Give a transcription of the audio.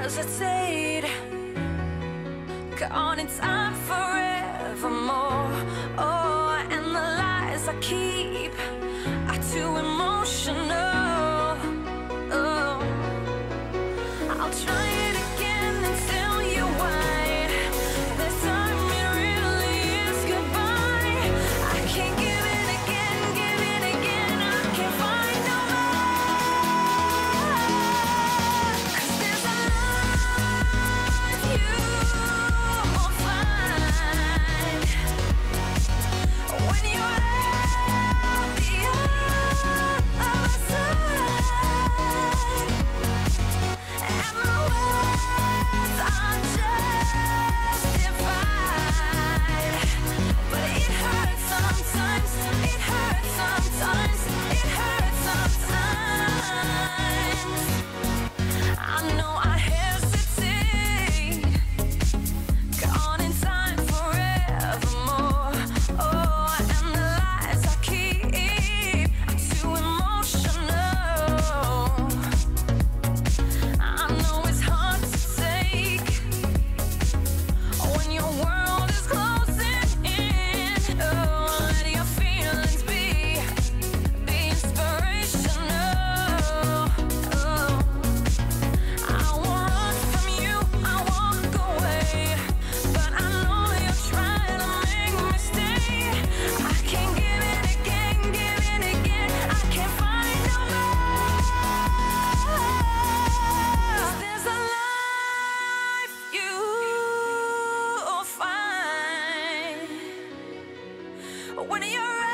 hesitate. Gone in time forevermore. Oh, and the lies I keep are too emotional. Oh, I'll try it again until you're white. This time it really is goodbye. I can't give it again, give it again. I can't find no more. 'Cause there's a life you won't find when you're out the other side. And my words are justified, but it hurts sometimes. It hurts sometimes. It hurts sometimes. I know I hesitate. Gone in time forevermore. Oh, and the lies I keep are too emotional. I know it's hard to take when your world is closing in. Oh, let your feelings be inspirational. Oh, I won't run from you, I walk away, but I know you're trying to make me stay. I can't give it again, give it again. I can't find no more. There's a life you'll find when you're